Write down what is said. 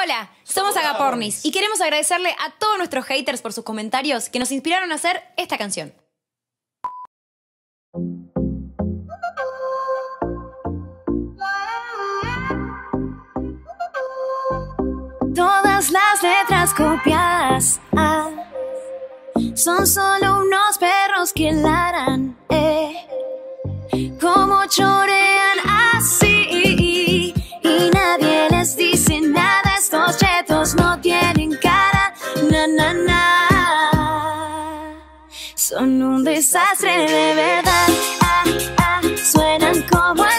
Hola, somos Agapornis y queremos agradecerle a todos nuestros haters por sus comentarios que nos inspiraron a hacer esta canción. Todas las letras copiadas son solo unos perros que ladran, como chorean así y nadie les dice nada. Estos chetos no tienen cara, son un desastre de verdad. Suenan como